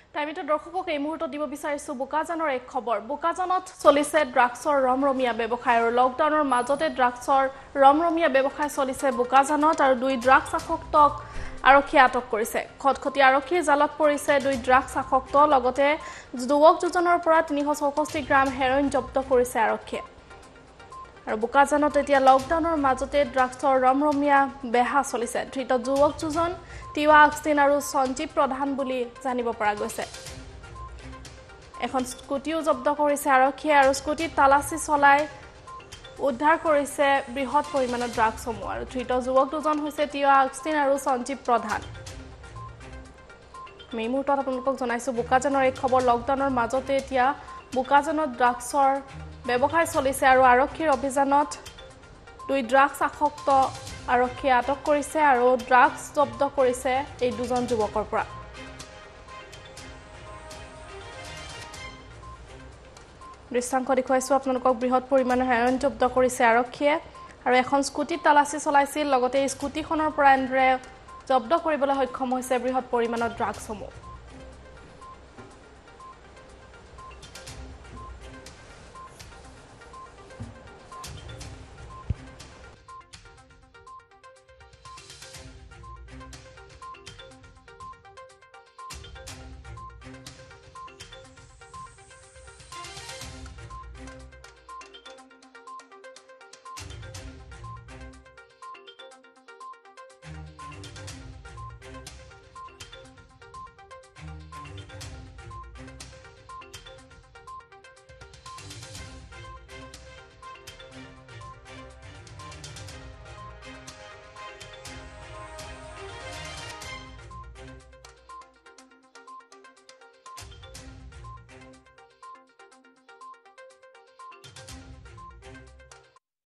টাইমিটো দৰ্শকক এই মুহূৰ্তত দিব বিচাৰিছো বুকাজানৰ এক খবৰ বুকাজানত চলিছে ড্ৰাগছৰ ৰমৰমিয়া ব্যৱসায় আৰু লকডাউনৰ মাজতে ড্ৰাগছৰ ৰমৰমিয়া ব্যৱসায় চলিছে বুকাজানত আৰু দুই ড্ৰাগছ আসক্তক আৰক্ষীয়ে আটক কৰিছে খটখটি আৰক্ষীৰ জালত পৰিছে দুই ড্ৰাগছ আসক্ত লগতে যুৱক দুজনৰ পৰা 364 গ্ৰাম হেৰইন জব্দ কৰিছে আৰক্ষীয়ে আৰু বুকাজানত এতিয়া লকডাউনৰ মাজতে ড্ৰাগছৰ ৰমৰমিয়া বেহা চলিছে ধৃত যুৱক দুজন তিৱা আকস্তিন আৰু সঞ্জীৱ প্ৰধান বুলি জানিব পৰা গৈছে এখন স্কুটিও জব্দ কৰিছে আৰক্ষীয়ে আৰু স্কুটিত তালাচী চলাই উদ্ধাৰ কৰিছে বৃহৎ পৰিমাণৰ ড্ৰাগছসমূহ আৰু ধৃত যুৱক দুজন হৈছে তিৱা আকস্তিন আৰু সঞ্জীৱ প্ৰধান আমি মুহূৰ্তত আপোনালোকক জনাইছো বুকাজানৰ এই খবৰ লকডাউনৰ মাজতে এতিয়া বুকাজানত ড্ৰাগছৰ ব্যৱসায় চলিছে আৰু আৰক্ষীৰ অভিযানত দুই ড্ৰাগছ আসক্ত আৰক্ষীয়ে আটক কৰিছে আৰু ড্ৰাগছ জব্দ কৰিছে এই দুজন যুৱকৰ পৰা দৃশ্যাংশ দেখুৱাইছো আপোনালোকক বৃহৎ পৰিমাণৰ হেৰইন জব্দ কৰিছে আৰক্ষীয়ে আৰু এখন স্কুটিত তালাচী চলাইছিল লগতে এই স্কুটিখনৰ পৰা এন্দ্ৰে জব্দ কৰিবলৈ সক্ষম হৈছে বৃহৎ পৰিমাণৰ ড্ৰাগছসমূহ